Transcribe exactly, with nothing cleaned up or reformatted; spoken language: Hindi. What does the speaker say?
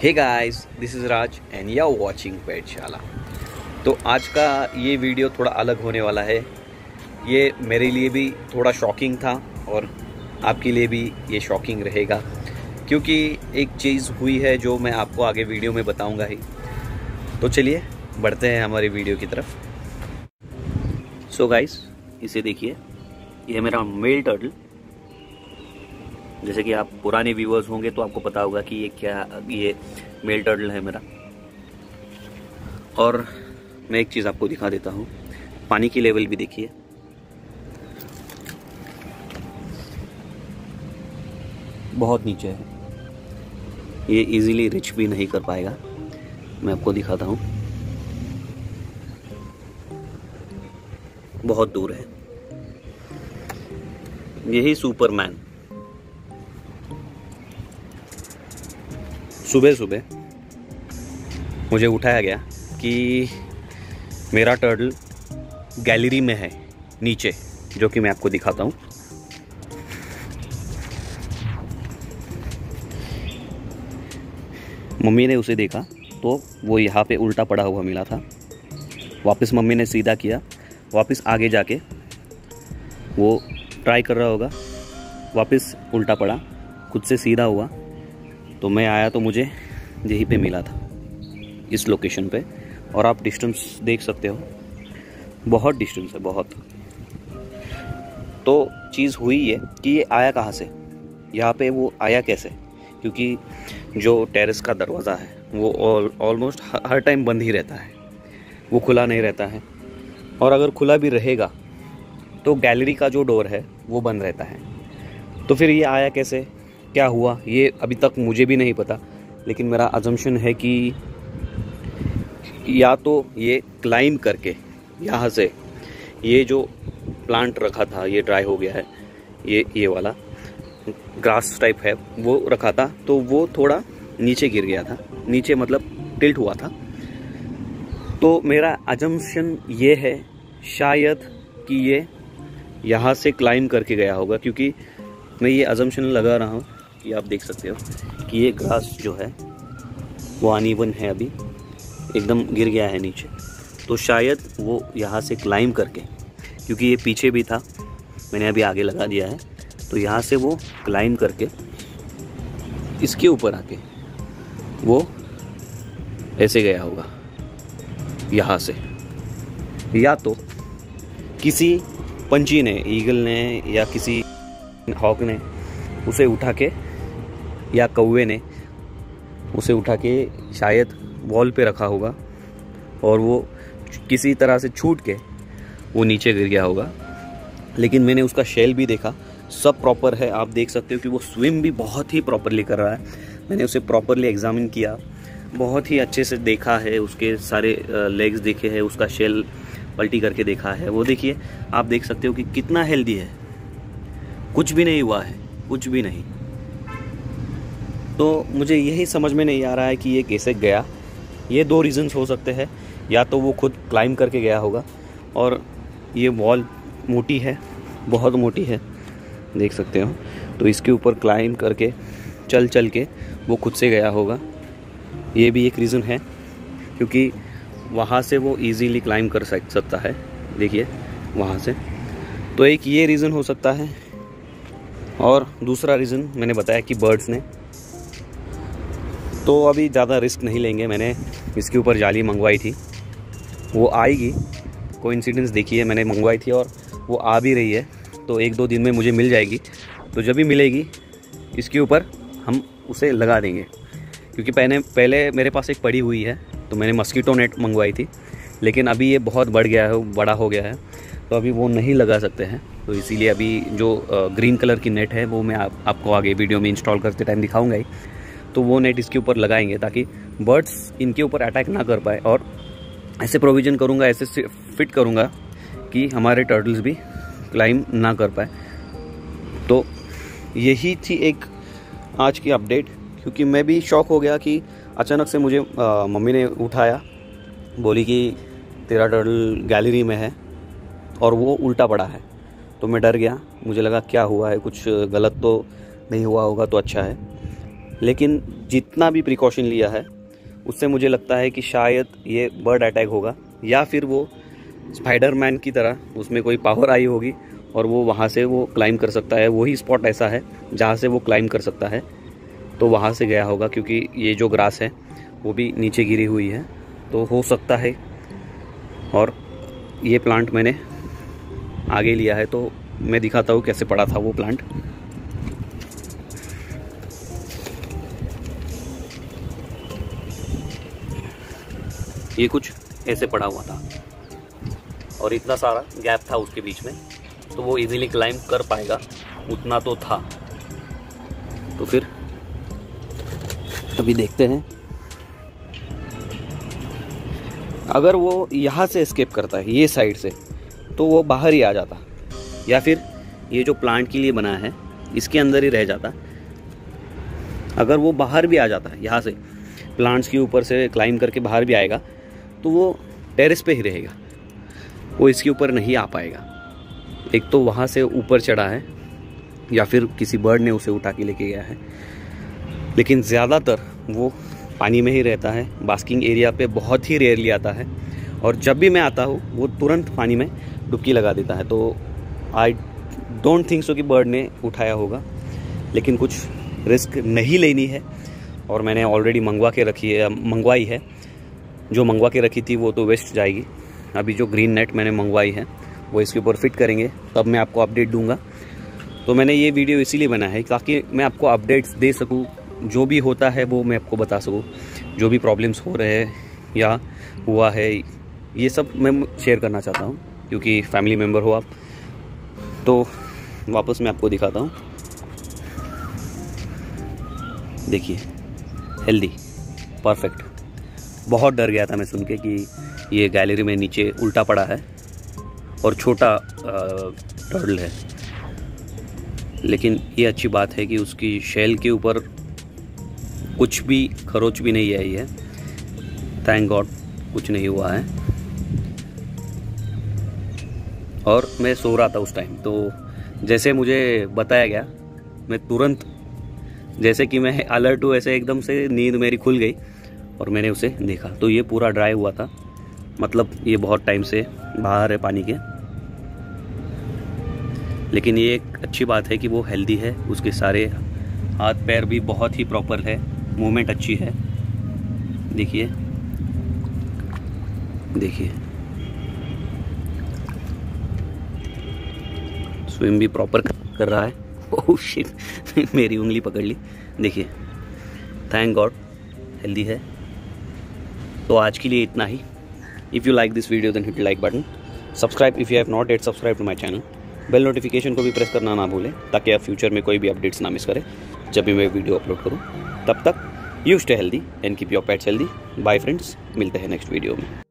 Hey guys, this is Raj and you are watching Petshala. तो आज का ये वीडियो थोड़ा अलग होने वाला है। ये मेरे लिए भी थोड़ा शॉकिंग था और आपके लिए भी ये शॉकिंग रहेगा, क्योंकि एक चीज़ हुई है जो मैं आपको आगे वीडियो में बताऊंगा ही। तो चलिए बढ़ते हैं हमारी वीडियो की तरफ। सो गाइस, इसे देखिए, ये मेरा मेल टर्टल। जैसे कि आप पुराने व्यूअर्स होंगे तो आपको पता होगा कि ये क्या, ये मेल टर्टल है मेरा। और मैं एक चीज़ आपको दिखा देता हूँ, पानी की लेवल भी देखिए। बहुत नीचे है, ये इजीली रिच भी नहीं कर पाएगा। मैं आपको दिखाता हूँ, बहुत दूर है। यही सुपरमैन। सुबह सुबह मुझे उठाया गया कि मेरा टर्टल गैलरी में है नीचे, जो कि मैं आपको दिखाता हूँ। मम्मी ने उसे देखा तो वो यहाँ पे उल्टा पड़ा हुआ मिला था। वापस मम्मी ने सीधा किया, वापस आगे जाके वो ट्राई कर रहा होगा, वापस उल्टा पड़ा, खुद से सीधा हुआ। तो मैं आया तो मुझे यहीं पे मिला था, इस लोकेशन पे। और आप डिस्टेंस देख सकते हो, बहुत डिस्टेंस है, बहुत। तो चीज़ हुई ये कि ये आया कहाँ से, यहाँ पे वो आया कैसे, क्योंकि जो टेरेस का दरवाज़ा है वो ऑलमोस्ट हर टाइम बंद ही रहता है, वो खुला नहीं रहता है। और अगर खुला भी रहेगा तो गैलरी का जो डोर है वो बंद रहता है। तो फिर ये आया कैसे, क्या हुआ, ये अभी तक मुझे भी नहीं पता। लेकिन मेरा अजम्पशन है कि या तो ये क्लाइंब करके यहाँ से, ये जो प्लांट रखा था ये ड्राई हो गया है, ये ये वाला ग्रास टाइप है वो रखा था, तो वो थोड़ा नीचे गिर गया था, नीचे मतलब टिल्ट हुआ था। तो मेरा अजम्पशन ये है शायद कि ये यहाँ से क्लाइंब करके गया होगा, क्योंकि मैं ये अजम्पशन लगा रहा हूँ कि आप देख सकते हो कि ये ग्रास जो है वो अनइवन है, अभी एकदम गिर गया है नीचे। तो शायद वो यहाँ से क्लाइंब करके, क्योंकि ये पीछे भी था, मैंने अभी आगे लगा दिया है, तो यहाँ से वो क्लाइंब करके इसके ऊपर आके वो ऐसे गया होगा यहाँ से। या तो किसी पंछी ने, ईगल ने या किसी हॉक ने उसे उठा के, या कौवे ने उसे उठा के शायद वॉल पे रखा होगा और वो किसी तरह से छूट के वो नीचे गिर गया होगा। लेकिन मैंने उसका शेल भी देखा, सब प्रॉपर है। आप देख सकते हो कि वो स्विम भी बहुत ही प्रॉपरली कर रहा है। मैंने उसे प्रॉपरली एग्जामिन किया, बहुत ही अच्छे से देखा है, उसके सारे लेग्स देखे हैं, उसका शेल पलटी करके देखा है। वो देखिए, आप देख सकते हो कि कितना हेल्दी है, कुछ भी नहीं हुआ है, कुछ भी नहीं। तो मुझे यही समझ में नहीं आ रहा है कि ये कैसे गया। ये दो रीज़न्स हो सकते हैं, या तो वो खुद क्लाइंब करके गया होगा, और ये वॉल मोटी है, बहुत मोटी है, देख सकते हो। तो इसके ऊपर क्लाइंब करके चल चल के वो खुद से गया होगा। ये भी एक रीज़न है, क्योंकि वहाँ से वो इजीली क्लाइंब कर सकता है, देखिए वहाँ से। तो एक ये रीज़न हो सकता है। और दूसरा रीज़न मैंने बताया कि बर्ड्स ने। तो अभी ज़्यादा रिस्क नहीं लेंगे, मैंने इसके ऊपर जाली मंगवाई थी, वो आएगी। कोइंसिडेंस देखिए, मैंने मंगवाई थी और वो आ भी रही है, तो एक दो दिन में मुझे मिल जाएगी। तो जब भी मिलेगी इसके ऊपर हम उसे लगा देंगे, क्योंकि पहले पहले मेरे पास एक पड़ी हुई है, तो मैंने मस्कीटो नेट मंगवाई थी, लेकिन अभी ये बहुत बढ़ गया है, बड़ा हो गया है, तो अभी वो नहीं लगा सकते हैं। तो इसीलिए अभी जो ग्रीन कलर की नेट है वो मैं आप, आपको आगे वीडियो में इंस्टॉल करते टाइम दिखाऊंगा ही। तो वो नेट इसके ऊपर लगाएंगे ताकि बर्ड्स इनके ऊपर अटैक ना कर पाए। और ऐसे प्रोविज़न करूँगा, ऐसे फिट करूँगा कि हमारे टर्टल्स भी क्लाइंब ना कर पाए। तो यही थी एक आज की अपडेट, क्योंकि मैं भी शॉक हो गया कि अचानक से मुझे आ, मम्मी ने उठाया, बोली कि तेरा टर्टल गैलरी में है और वो उल्टा पड़ा है। तो मैं डर गया, मुझे लगा क्या हुआ है, कुछ गलत तो नहीं हुआ होगा तो अच्छा है। लेकिन जितना भी प्रिकॉशन लिया है उससे मुझे लगता है कि शायद ये बर्ड अटैक होगा, या फिर वो स्पाइडरमैन की तरह उसमें कोई पावर आई होगी और वो वहाँ से वो क्लाइम कर सकता है। वही स्पॉट ऐसा है जहाँ से वो क्लाइम कर सकता है, तो वहाँ से गया होगा, क्योंकि ये जो ग्रास है वो भी नीचे गिरी हुई है, तो हो सकता है। और ये प्लांट मैंने आगे लिया है, तो मैं दिखाता हूँ कैसे पड़ा था वो प्लांट। ये कुछ ऐसे पड़ा हुआ था और इतना सारा गैप था उसके बीच में, तो वो इजीली क्लाइम कर पाएगा उतना तो था। तो फिर अभी देखते हैं, अगर वो यहाँ से एस्केप करता है ये साइड से तो वो बाहर ही आ जाता, या फिर ये जो प्लांट के लिए बना है इसके अंदर ही रह जाता। अगर वो बाहर भी आ जाता है, यहाँ से प्लांट्स के ऊपर से क्लाइम करके बाहर भी आएगा, तो वो टेरेस पे ही रहेगा, वो इसके ऊपर नहीं आ पाएगा। एक तो वहाँ से ऊपर चढ़ा है या फिर किसी बर्ड ने उसे उठा के लेके गया है, लेकिन ज़्यादातर वो पानी में ही रहता है। बास्किंग एरिया पे बहुत ही रेयरली आता है, और जब भी मैं आता हूँ वो तुरंत पानी में डुबकी लगा देता है। तो आई डोंट थिंक सो कि बर्ड ने उठाया होगा, लेकिन कुछ रिस्क नहीं लेनी है। और मैंने ऑलरेडी मंगवा के रखी है, मंगवाई है। जो मंगवा के रखी थी वो तो वेस्ट जाएगी। अभी जो ग्रीन नेट मैंने मंगवाई है वो इसके ऊपर फिट करेंगे, तब मैं आपको अपडेट दूंगा। तो मैंने ये वीडियो इसीलिए बनाया है ताकि मैं आपको अपडेट्स दे सकूं, जो भी होता है वो मैं आपको बता सकूं। जो भी प्रॉब्लम्स हो रहे हैं या हुआ है, ये सब मैं शेयर करना चाहता हूं, क्योंकि फैमिली मेम्बर हो आप। तो वापस मैं आपको दिखाता हूं। देखिए, हेल्दी, परफेक्ट। बहुत डर गया था मैं सुन के कि ये गैलरी में नीचे उल्टा पड़ा है और छोटा टर्टल है, लेकिन ये अच्छी बात है कि उसकी शेल के ऊपर कुछ भी खरोच भी नहीं आई है। थैंक गॉड कुछ नहीं हुआ है। और मैं सो रहा था उस टाइम, तो जैसे मुझे बताया गया मैं तुरंत, जैसे कि मैं अलर्ट हूँ, ऐसे एकदम से नींद मेरी खुल गई और मैंने उसे देखा। तो ये पूरा ड्राई हुआ था, मतलब ये बहुत टाइम से बाहर है पानी के। लेकिन ये एक अच्छी बात है कि वो हेल्दी है, उसके सारे हाथ पैर भी बहुत ही प्रॉपर है, मूवमेंट अच्छी है। देखिए देखिए, स्विम भी प्रॉपर कर रहा है। ओह शिट, मेरी उंगली पकड़ ली। देखिए, थैंक गॉड हेल्दी है। तो आज के लिए इतना ही। If you like this video then hit like button, subscribe if you have not yet subscribe to my channel, bell notification को भी प्रेस करना ना भूलें, ताकि आप फ्यूचर में कोई भी अपडेट्स ना मिस करें जब भी मैं वीडियो अपलोड करूं। तब तक you stay healthy and keep your pets healthy. Bye friends, मिलते हैं नेक्स्ट वीडियो में।